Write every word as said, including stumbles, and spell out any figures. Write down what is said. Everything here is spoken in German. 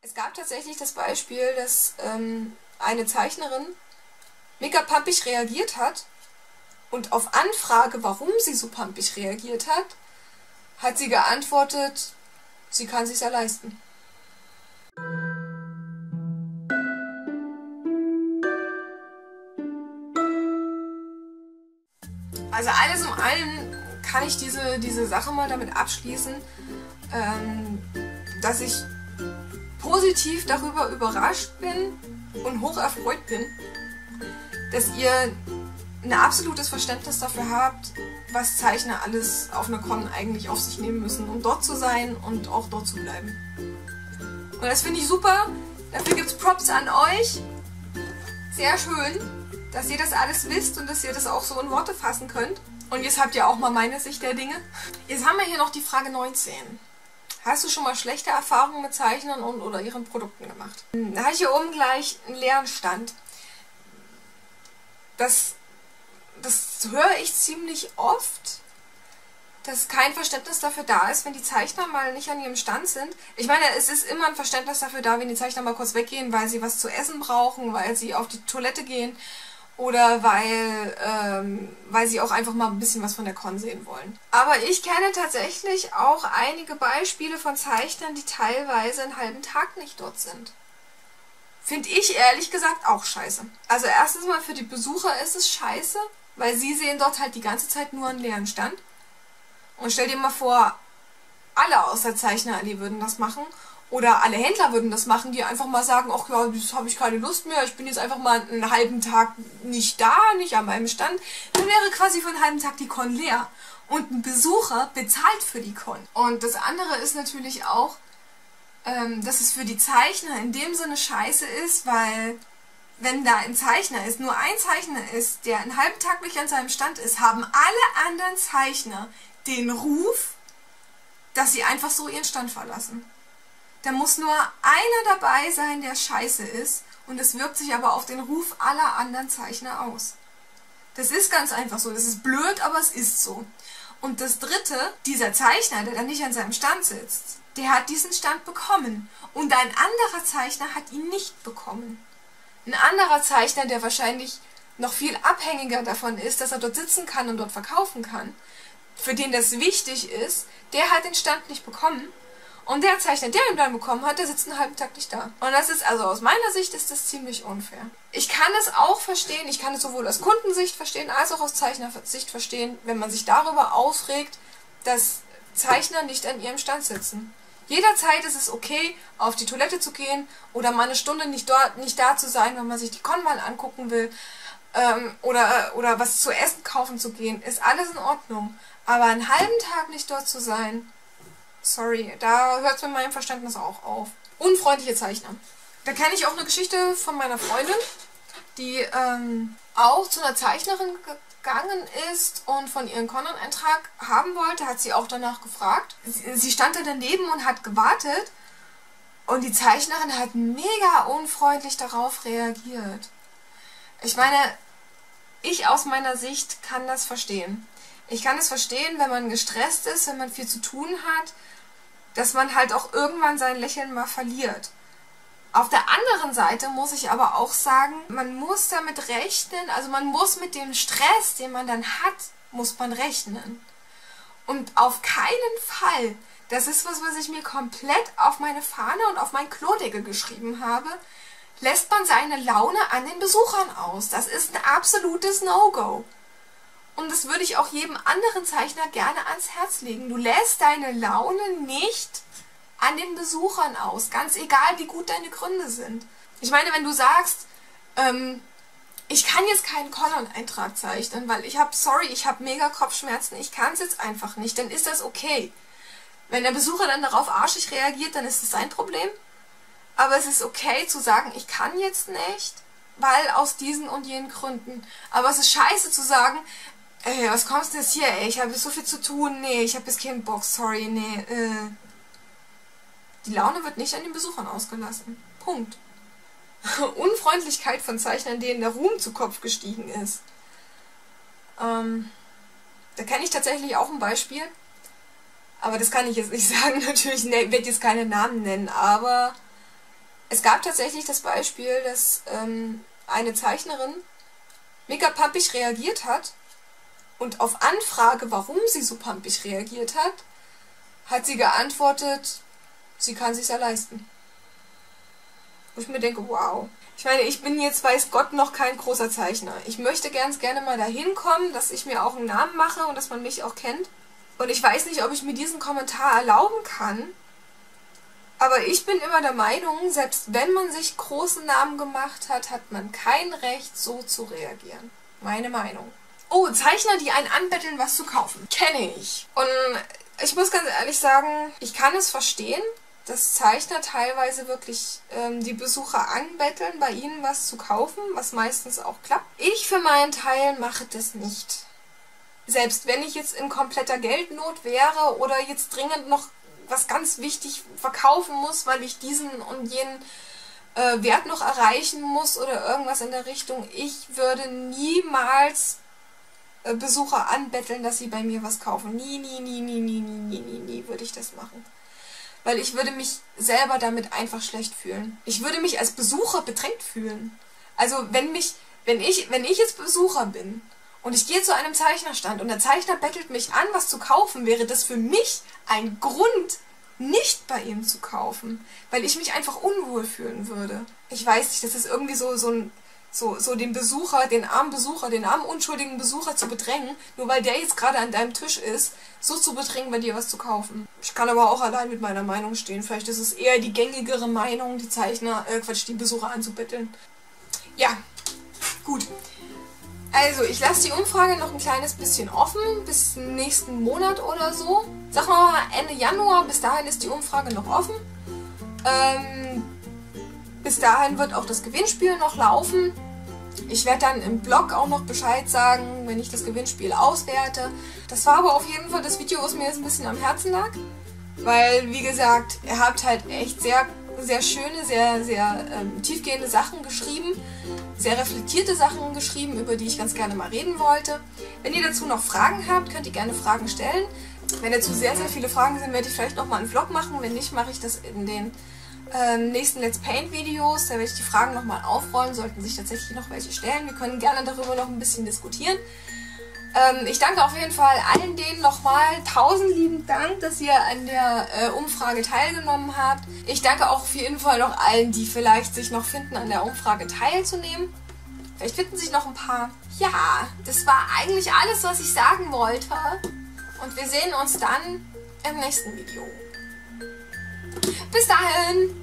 Es gab tatsächlich das Beispiel, dass ähm, eine Zeichnerin mega pumpig reagiert hat und auf Anfrage, warum sie so pumpig reagiert hat, hat sie geantwortet, sie kann sich's ja leisten. Also alles in allem kann ich diese, diese Sache mal damit abschließen, ähm, dass ich positiv darüber überrascht bin und hoch erfreut bin, dass ihr ein absolutes Verständnis dafür habt, was Zeichner alles auf einer Con eigentlich auf sich nehmen müssen, um dort zu sein und auch dort zu bleiben. Und das finde ich super. Dafür gibt es Props an euch. Sehr schön, dass ihr das alles wisst und dass ihr das auch so in Worte fassen könnt. Und jetzt habt ihr auch mal meine Sicht der Dinge. Jetzt haben wir hier noch die Frage neunzehn. Hast du schon mal schlechte Erfahrungen mit Zeichnern und oder ihren Produkten gemacht? Da habe ich hier oben gleich einen leeren Stand. Das, das höre ich ziemlich oft, dass kein Verständnis dafür da ist, wenn die Zeichner mal nicht an ihrem Stand sind. Ich meine, es ist immer ein Verständnis dafür da, wenn die Zeichner mal kurz weggehen, weil sie was zu essen brauchen, weil sie auf die Toilette gehen oder weil, ähm, weil sie auch einfach mal ein bisschen was von der Con sehen wollen. Aber ich kenne tatsächlich auch einige Beispiele von Zeichnern, die teilweise einen halben Tag nicht dort sind. Finde ich ehrlich gesagt auch scheiße. Also erstens mal für die Besucher ist es scheiße, weil sie sehen dort halt die ganze Zeit nur einen leeren Stand. Und stell dir mal vor, alle aus der Zeichnerallee würden das machen. Oder alle Händler würden das machen, die einfach mal sagen, ach ja, das habe ich keine Lust mehr, ich bin jetzt einfach mal einen halben Tag nicht da, nicht an meinem Stand. Dann wäre quasi für einen halben Tag die Con leer. Und ein Besucher bezahlt für die Con. Und das andere ist natürlich auch, ähm, dass es für die Zeichner in dem Sinne scheiße ist, weil wenn da ein Zeichner ist, nur ein Zeichner ist, der einen halben Tag nicht an seinem Stand ist, haben alle anderen Zeichner den Ruf, dass sie einfach so ihren Stand verlassen. Da muss nur einer dabei sein, der scheiße ist, und es wirkt sich aber auf den Ruf aller anderen Zeichner aus. Das ist ganz einfach so. Das ist blöd, aber es ist so. Und das Dritte, dieser Zeichner, der da nicht an seinem Stand sitzt, der hat diesen Stand bekommen. Und ein anderer Zeichner hat ihn nicht bekommen. Ein anderer Zeichner, der wahrscheinlich noch viel abhängiger davon ist, dass er dort sitzen kann und dort verkaufen kann, für den das wichtig ist, der hat den Stand nicht bekommen. Und der Zeichner, der ihn dann bekommen hat, der sitzt einen halben Tag nicht da. Und das ist, also aus meiner Sicht ist das ziemlich unfair. Ich kann es auch verstehen, ich kann es sowohl aus Kundensicht verstehen, als auch aus Zeichnersicht verstehen, wenn man sich darüber aufregt, dass Zeichner nicht an ihrem Stand sitzen. Jederzeit ist es okay, auf die Toilette zu gehen oder mal eine Stunde nicht, dort, nicht da zu sein, wenn man sich die Con mal angucken will, ähm, oder, oder was zu essen kaufen zu gehen, ist alles in Ordnung. Aber einen halben Tag nicht dort zu sein, sorry, da hört es mit meinem Verständnis auch auf. Unfreundliche Zeichner. Da kenne ich auch eine Geschichte von meiner Freundin, die ähm, auch zu einer Zeichnerin gegangen ist und von ihren Con-Eintrag haben wollte, hat sie auch danach gefragt. Sie stand da daneben und hat gewartet und die Zeichnerin hat mega unfreundlich darauf reagiert. Ich meine, ich aus meiner Sicht kann das verstehen. Ich kann es verstehen, wenn man gestresst ist, wenn man viel zu tun hat, dass man halt auch irgendwann sein Lächeln mal verliert. Auf der anderen Seite muss ich aber auch sagen, man muss damit rechnen, also man muss mit dem Stress, den man dann hat, muss man rechnen. Und auf keinen Fall, das ist was, was ich mir komplett auf meine Fahne und auf meinen Klodeckel geschrieben habe, lässt man seine Laune an den Besuchern aus. Das ist ein absolutes No-Go. Und das würde ich auch jedem anderen Zeichner gerne ans Herz legen. Du lässt deine Laune nicht an den Besuchern aus, ganz egal, wie gut deine Gründe sind. Ich meine, wenn du sagst, ähm, ich kann jetzt keinen Con-Eintrag zeichnen, weil ich habe, sorry, ich habe mega Kopfschmerzen, ich kann es jetzt einfach nicht, dann ist das okay. Wenn der Besucher dann darauf arschig reagiert, dann ist das sein Problem. Aber es ist okay zu sagen, ich kann jetzt nicht, weil aus diesen und jenen Gründen. Aber es ist scheiße zu sagen, ey, was kommst du jetzt hier, ey, ich habe so viel zu tun, nee, ich habe jetzt keinen Bock, sorry, nee, äh. Die Laune wird nicht an den Besuchern ausgelassen. Punkt. Unfreundlichkeit von Zeichnern, denen der Ruhm zu Kopf gestiegen ist. Ähm, da kenne ich tatsächlich auch ein Beispiel. Aber das kann ich jetzt nicht sagen, natürlich, ne, ich werde jetzt keine Namen nennen, aber Es gab tatsächlich das Beispiel, dass ähm, eine Zeichnerin mega pampig reagiert hat und auf Anfrage, warum sie so pampig reagiert hat, hat sie geantwortet, sie kann sich's ja leisten. Wo ich mir denke, wow. Ich meine, ich bin jetzt, weiß Gott, noch kein großer Zeichner. Ich möchte ganz gerne mal dahin kommen, dass ich mir auch einen Namen mache und dass man mich auch kennt. Und ich weiß nicht, ob ich mir diesen Kommentar erlauben kann. Aber ich bin immer der Meinung, selbst wenn man sich großen Namen gemacht hat, hat man kein Recht, so zu reagieren. Meine Meinung. Oh, Zeichner, die einen anbetteln, was zu kaufen. Kenne ich. Und ich muss ganz ehrlich sagen, ich kann es verstehen, dass Zeichner teilweise wirklich ähm, die Besucher anbetteln, bei ihnen was zu kaufen, was meistens auch klappt. Ich für meinen Teil mache das nicht. Selbst wenn ich jetzt in kompletter Geldnot wäre oder jetzt dringend noch was ganz wichtig verkaufen muss, weil ich diesen und jenen äh, Wert noch erreichen muss oder irgendwas in der Richtung, ich würde niemals äh, Besucher anbetteln, dass sie bei mir was kaufen. Nie, nie, nie, nie, nie, nie, nie, nie, nie würde ich das machen. Weil ich würde mich selber damit einfach schlecht fühlen. Ich würde mich als Besucher bedrängt fühlen. Also wenn mich, wenn ich, wenn ich jetzt Besucher bin und ich gehe zu einem Zeichnerstand und der Zeichner bettelt mich an, was zu kaufen, wäre das für mich ein Grund, nicht bei ihm zu kaufen. Weil ich mich einfach unwohl fühlen würde. Ich weiß nicht, das ist irgendwie so, so ein, so, so den Besucher, den armen Besucher, den armen unschuldigen Besucher zu bedrängen, nur weil der jetzt gerade an deinem Tisch ist, so zu bedrängen, bei dir was zu kaufen. Ich kann aber auch allein mit meiner Meinung stehen. Vielleicht ist es eher die gängigere Meinung, die Zeichner, äh Quatsch, die Besucher anzubetteln. Ja, gut. Also, ich lasse die Umfrage noch ein kleines bisschen offen, bis nächsten Monat oder so. Sagen wir mal Ende Januar, bis dahin ist die Umfrage noch offen. Ähm, bis dahin wird auch das Gewinnspiel noch laufen. Ich werde dann im Blog auch noch Bescheid sagen, wenn ich das Gewinnspiel auswerte. Das war aber auf jeden Fall das Video, was mir jetzt ein bisschen am Herzen lag. Weil, wie gesagt, ihr habt halt echt sehr, sehr schöne, sehr, sehr ähm, tiefgehende Sachen geschrieben. Sehr reflektierte Sachen geschrieben, über die ich ganz gerne mal reden wollte. Wenn ihr dazu noch Fragen habt, könnt ihr gerne Fragen stellen. Wenn dazu sehr, sehr viele Fragen sind, werde ich vielleicht nochmal einen Vlog machen. Wenn nicht, mache ich das in den ähm, nächsten Let's Paint Videos. Da werde ich die Fragen nochmal aufrollen, sollten sich tatsächlich noch welche stellen. Wir können gerne darüber noch ein bisschen diskutieren. Ähm, ich danke auf jeden Fall allen denen nochmal. Tausend lieben Dank, dass ihr an der äh, Umfrage teilgenommen habt. Ich danke auch auf jeden Fall noch allen, die vielleicht sich noch finden, an der Umfrage teilzunehmen. Vielleicht finden sich noch ein paar. Ja, das war eigentlich alles, was ich sagen wollte. Und wir sehen uns dann im nächsten Video. Bis dahin!